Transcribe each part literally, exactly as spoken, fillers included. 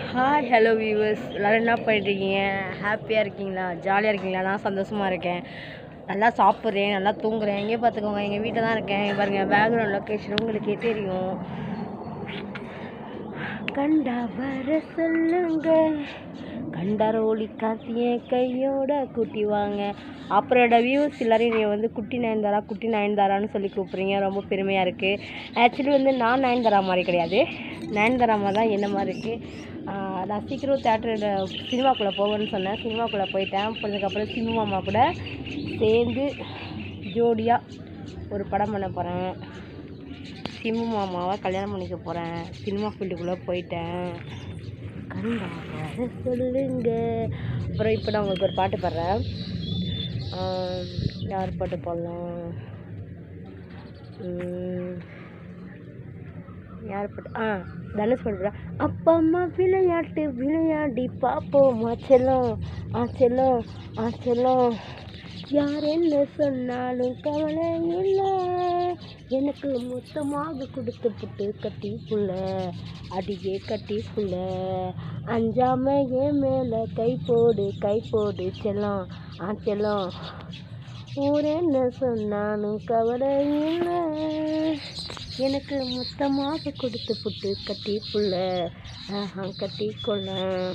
Hi hello viewers, எல்லோரும் என்ன பண்ணிட்டுருக்கீங்க? ஹாப்பியாக இருக்கீங்களா? ஜாலியாக இருக்கீங்களா? நான் சந்தோஷமாக இருக்கேன். நல்லா சாப்பிட்றேன், நல்லா தூங்குறேன். எங்கே பார்த்துக்கோங்க, எங்கள் வீட்டில் தான் இருக்கேன். பாருங்கள், பேக்ரவுண்ட் லொக்கேஷன் உங்களுக்கே தெரியும். கண்டா வர சொல்லுங்க, கண்டாரோலி காத்திய கையோட கூட்டி வாங்க. அப்புறம் என்னோட வியூவர்ஸ் எல்லோரும் நீ வந்து குட்டி நயன்தாரா குட்டி நயன்தாரான்னு சொல்லி கூப்பிட்றீங்க. ரொம்ப பெருமையாக இருக்குது. ஆக்சுவலி வந்து நான் நயன்தாரா மாதிரி கிடையாது, நயன்தாரா மாதிரி தான் என்ன மாதிரி இருக்குது. நான் சீக்கிரம் தேட்டரில் சினிமாக்குள்ளே போவேன்னு சொன்னேன். சினிமாக்குள்ளே போயிட்டேன். போனதுக்கப்புறம் சினிமா மாமா கூட சேர்ந்து ஜோடியாக ஒரு படம் பண்ண போகிறேன். சிம்மு மாமாவை கல்யாணம் பண்ணிக்க போகிறேன். சினிமா ஃபீல்டுக்குள்ளே போயிட்டேன். கண்டாக சொல்லுங்க. அப்புறம் இப்போ நான் உங்களுக்கு ஒரு பாட்டு பாடுறேன். யார் பாட்டு பாடலாம்? யார் பாட்டு? ஆ தனுஷ் பாட்டு. அப்பா அம்மா விளையாட்டு விளையாடி பார்ப்போமா செல்லம், ஆ செல்லம், ஆ செல்லம். யார் என்ன சொன்னாலும் கவலை இல்லை, எனக்கு மொத்தமாக கொடுத்து புட்டு கட்டி புள்ள, அடியே கட்டி புள்ள, அஞ்சாம என் மேலே கை போடு கை போடு செல்லம், ஆ செல்லம். ஊர் என்ன சொன்னாலும் கவலை இல்லை, எனக்கு மொத்தமாக கொடுத்து புட்டு கட்டி புள்ள, ஆஹா கட்டி கொள்ள.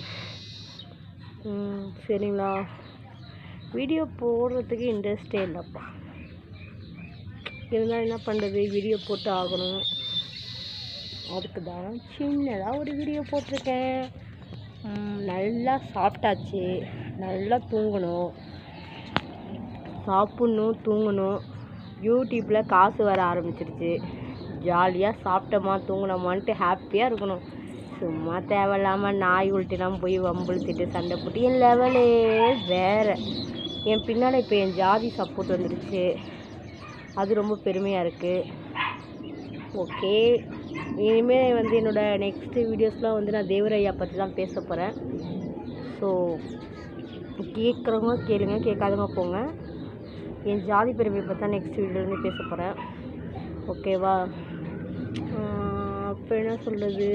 ம் சரிங்களா? வீடியோ போடுறதுக்கு இன்ட்ரெஸ்டே இல்லைப்பா. இருந்தால் என்ன பண்ணுறது, வீடியோ போட்டு ஆகணும். அதுக்கு தான் சின்னதாக ஒரு வீடியோ போட்டிருக்கேன். நல்லா சாப்பிட்டாச்சு, நல்லா தூங்கணும், சாப்பிட்ணும், தூங்கணும். யூடியூப்பில் காசு வர ஆரம்பிச்சிருச்சு. ஜாலியாக சாப்பிட்டோமா தூங்கினோமான்ட்டு ஹாப்பியாக இருக்கணும். சும்மா தேவையில்லாமல் நாய் உள்ட்டிலாம் போய் வம்புழுத்திட்டு சண்டை போட்டு என் லெவலே வேறு. என் பின்னால் இப்போ என் ஜாதி சப்போர்ட் வந்துடுச்சு. அது ரொம்ப பெருமையாக இருக்குது. ஓகே, இனிமேல் வந்து என்னோடய நெக்ஸ்ட்டு வீடியோஸ்லாம் வந்து நான் தேவரையா பற்றி தான் பேச போகிறேன். ஸோ கேட்குறவங்க கேளுங்க, கேட்காதவங்க போங்க. என் ஜாதி பெருமையை பற்றி தான் நெக்ஸ்ட் வீடியோலேருந்து பேச போகிறேன். ஓகேவா? அப்போ என்ன சொல்கிறது,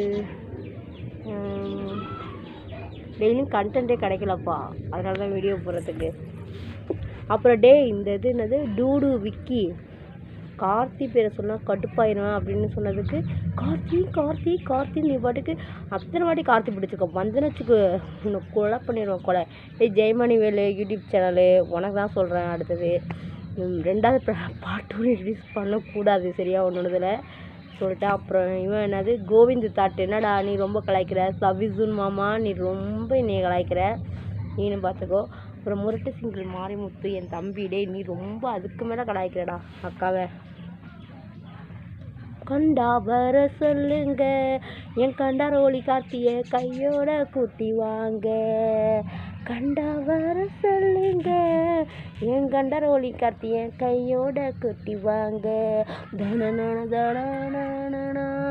டெய்லியும் கண்டென்ட்டே கிடைக்கலப்பா, அதனால தான் வீடியோ போடுறதுக்கு. அப்புறம் டே இந்த இது என்னது டூடு விக்கி கார்த்தி பேரை சொன்னால் கடுப்பாயிடுவேன் அப்படின்னு சொன்னதுக்கு கார்த்தி கார்த்தி கார்த்தி நீ பாட்டுக்கு அத்தனை வாட்டி கார்த்தி பிடிச்சிக்கோ வந்தேன்னு வச்சுக்கு உன்னை கொலை பண்ணிடுவோம் கொலை. ஏய் ஜெயமணி வேலு யூடியூப் சேனலு உனக்கு தான் சொல்கிறேன். அடுத்தது ரெண்டாவது பாட்டு ரிலீஸ் பண்ணக்கூடாது சரியா ஒன்றுதில் சொல்லிட்டேன். அப்புறம் இவன் என்னது கோவிந்த் தாட்டு, என்னடா நீ ரொம்ப கலாய்க்கிற, சவிசுன் மாமா நீ ரொம்ப நீ கலாய்க்கிற, நீனு பார்த்துக்கோ. அப்புறம் முரட்டு சிங்கிள் மாரிமுத்து என் தம்பி, டே நீ ரொம்ப அதுக்கு மேலே கலாய்க்கிறடா அக்காவை. கண்டா வர சொல்லுங்க, என் கண்டாரோலி கார்த்திய கையோட கூட்டி வாங்க. கண்டா வர சொல்லுங்க, என் கண்டாரோலி கார்த்திய கையோட கூட்டி வாங்க. தன தன